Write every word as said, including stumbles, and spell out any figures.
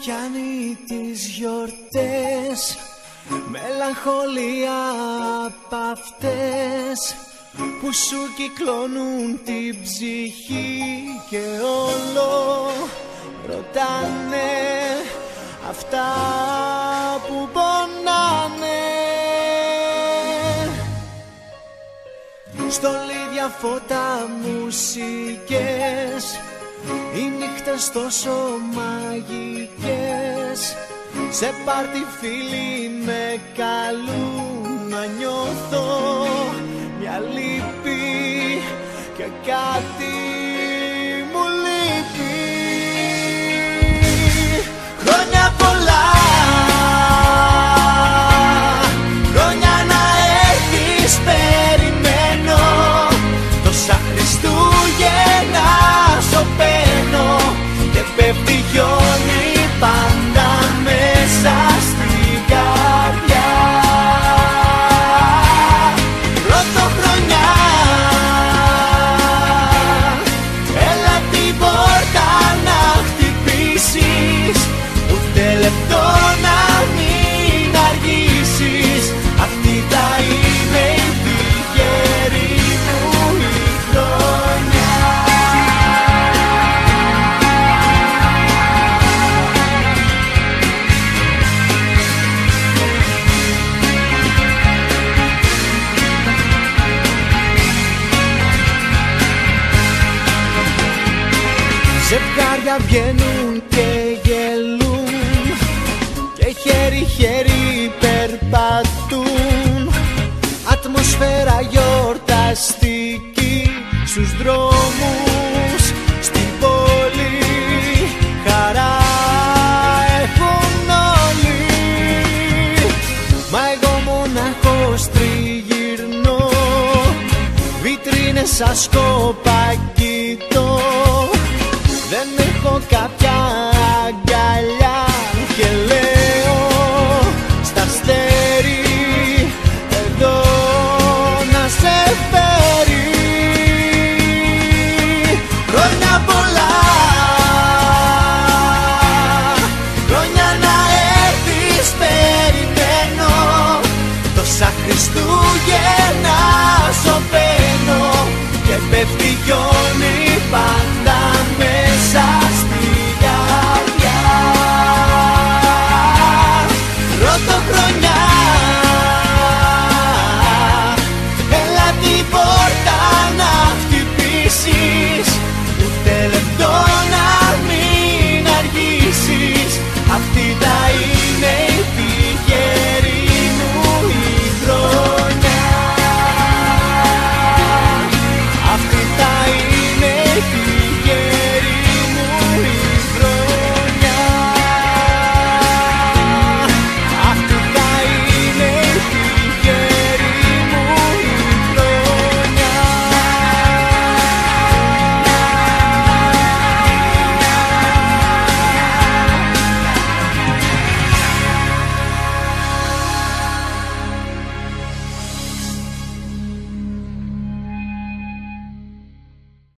πιάνει τις γιορτές, μελαγχολία απ' αυτές που σου κυκλώνουν την ψυχή και όλο ρωτάνε αυτά που πονάνε. Στολίδια, φώτα, μουσικές, οι νύχτες τόσο μαγικές. Σε πάρτι φίλοι με καλούν να νιώθω μια λύπη και κάτι μου λείπει. Χρόνια πολλά, χρόνια να έρθεις περιμένω, τόσα Χριστούγεννα σωπαίνω και πέφτει χιόνι πάντα μέσα στην καρδιά. Πρωτοχρονιά, έλα την πόρτα να χτυπήσεις, ούτε λεπτό να μην αργήσεις. Αυτή θα είναι η τυχερή μου η χρονιά. Ζευγάρια βγαίνουν και γελούν και χέρι-χέρι περπατούν. Ατμοσφαίρα γιορταστική στους δρόμους, στην πόλη χαρά έχουν όλοι. Μα εγώ μονάχος τριγυρνώ, βιτρίνες σαν σκόπα